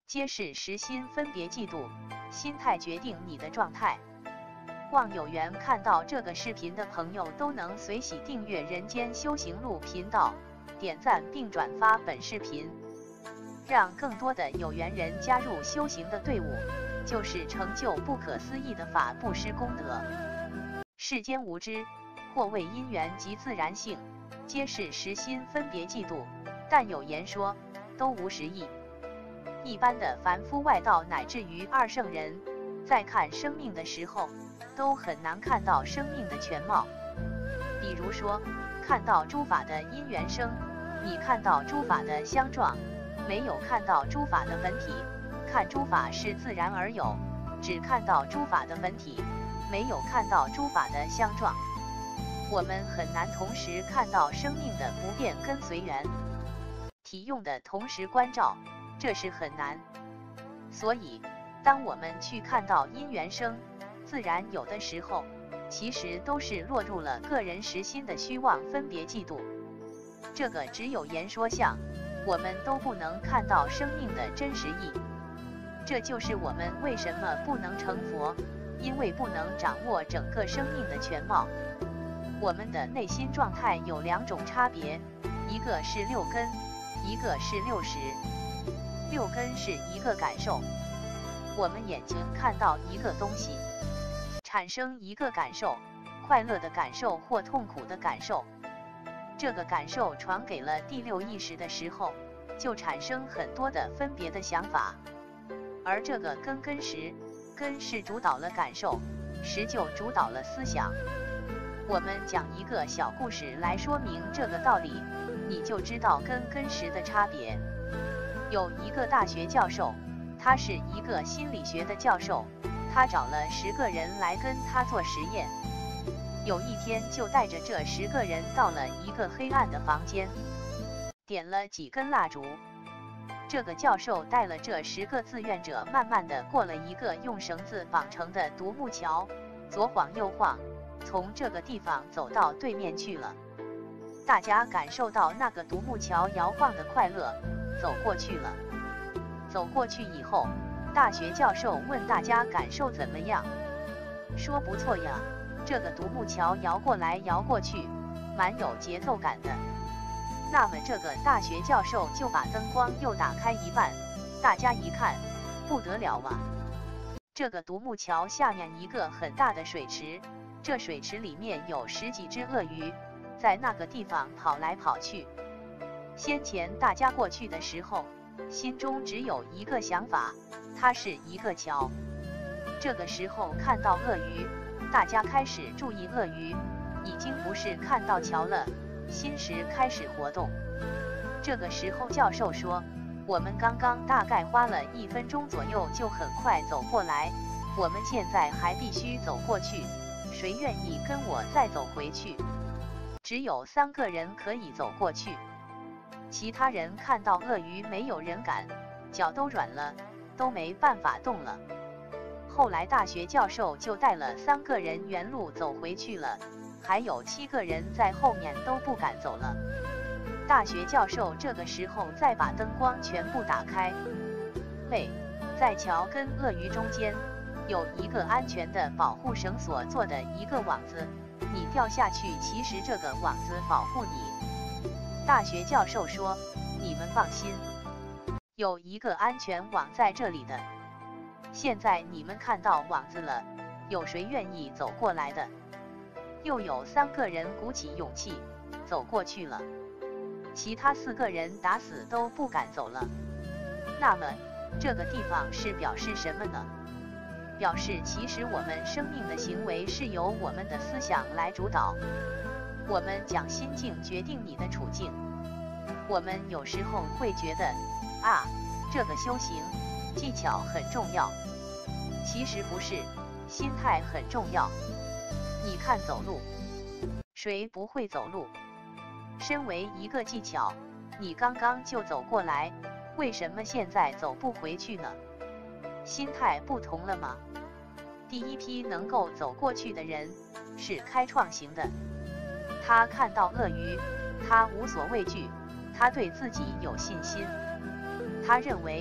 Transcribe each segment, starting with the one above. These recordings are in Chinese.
皆是实心分别嫉妒，心态决定你的状态。望有缘看到这个视频的朋友都能随喜订阅人间修行路频道，点赞并转发本视频，让更多的有缘人加入修行的队伍，就是成就不可思议的法布施功德。世间无知，或谓因缘及自然性，皆是实心分别嫉妒，但有言说，都无实义。一般的凡夫外道乃至于二圣人，在看生命的时候，都很难看到生命的全貌。比如说，看到诸法的因缘生，你看到诸法的相状，没有看到诸法的本体；看诸法是自然而有，只看到诸法的本体，没有看到诸法的相状。我们很难同时看到生命的不变跟随缘体用的同时关照，这是很难。所以当我们去看到因缘生自然有的时候，其实都是落入了个人实心的虚妄分别嫉妒。这个只有言说相，我们都不能看到生命的真实意。这就是我们为什么不能成佛，因为不能掌握整个生命的全貌。我们的内心状态有两种差别，一个是六根，一个是六识。六根是一个感受，我们眼睛看到一个东西，产生一个感受，快乐的感受或痛苦的感受。这个感受传给了第六意识的时候，就产生很多的分别的想法。而这个根识，根是主导了感受，识就主导了思想。我们讲一个小故事来说明这个道理，你就知道根识的差别。有一个大学教授，他是一个心理学的教授，他找了10个人来跟他做实验。有一天就带着这10个人到了一个黑暗的房间，点了几根蜡烛。这个教授带了这10个自愿者慢慢地过了一个用绳子绑成的独木桥，左晃右晃，从这个地方走到对面去了。大家感受到那个独木桥摇晃的快乐，走过去了。走过去以后，大学教授问大家感受怎么样，说不错呀，这个独木桥摇过来摇过去，蛮有节奏感的。那么这个大学教授就把灯光又打开一半，大家一看，不得了啊！这个独木桥下面一个很大的水池，这水池里面有10几只鳄鱼，在那个地方跑来跑去。先前大家过去的时候，心中只有一个想法，它是一个桥。这个时候看到鳄鱼，大家开始注意鳄鱼，已经不是看到桥了，心识开始活动。这个时候教授说，我们刚刚大概花了1分钟左右就很快走过来，我们现在还必须走过去，谁愿意跟我再走回去？只有3个人可以走过去。其他人看到鳄鱼没有人敢，脚都软了，都没办法动了。后来大学教授就带了3个人原路走回去了，还有7个人在后面都不敢走了。大学教授这个时候再把灯光全部打开。在桥跟鳄鱼中间有一个安全的保护绳索做的一个网子，你掉下去，其实这个网子保护你。大学教授说，你们放心，有一个安全网在这里的。现在你们看到网子了，有谁愿意走过来的？又有3个人鼓起勇气走过去了，其他4个人打死都不敢走了。那么这个地方是表示什么呢？表示其实我们生命的行为是由我们的思想来主导。我们讲心境决定你的处境。我们有时候会觉得啊，这个修行技巧很重要，其实不是，心态很重要。你看走路，谁不会走路？身为一个技巧，你刚刚就走过来，为什么现在走不回去呢？心态不同了吗？第一批能够走过去的人是开创型的，他看到鳄鱼，他无所畏惧，他对自己有信心，他认为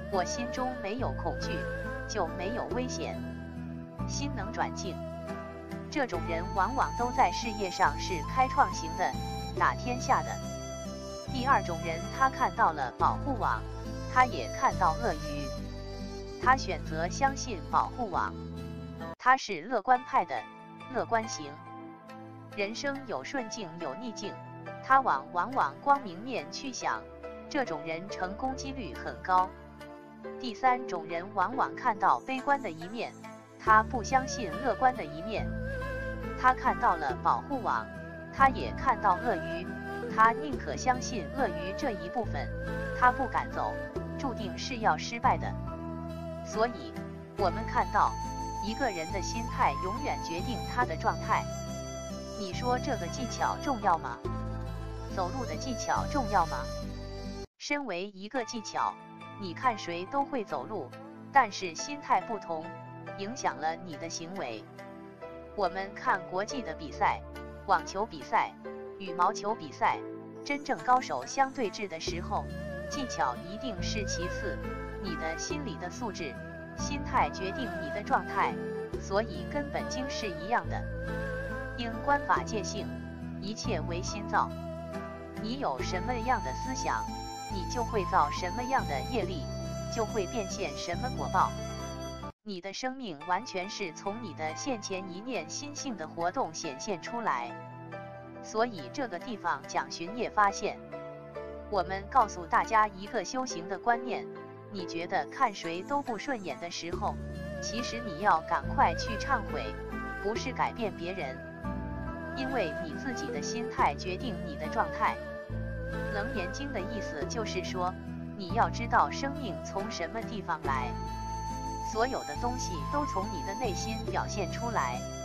我心中没有恐惧，就没有危险。心能转境，这种人往往都在事业上是开创型的，打天下的。第二种人，他看到了保护网，他也看到鳄鱼，他选择相信保护网。他是乐观派的，乐观型。人生有顺境有逆境，他往光明面去想，这种人成功几率很高。第三种人往往看到悲观的一面，他不相信乐观的一面。他看到了保护网，他也看到鳄鱼，他宁可相信鳄鱼这一部分，他不敢走，注定是要失败的。所以，我们看到，一个人的心态永远决定他的状态。你说这个技巧重要吗？走路的技巧重要吗？身为一个技巧，你看谁都会走路，但是心态不同，影响了你的行为。我们看国际的比赛，网球比赛、羽毛球比赛，真正高手相对峙的时候，技巧一定是其次，你的心理的素质、心态决定你的状态，所以根本经是一样的。应观法界性，一切唯心造。你有什么样的思想，你就会造什么样的业力，就会变现什么果报。你的生命完全是从你的现前一念心性的活动显现出来。所以这个地方讲巡业发现，我们告诉大家一个修行的观念，你觉得看谁都不顺眼的时候，其实你要赶快去忏悔，不是改变别人，因为你自己的心态决定你的状态。楞严经的意思就是说，你要知道生命从什么地方来，所有的东西都从你的内心表现出来。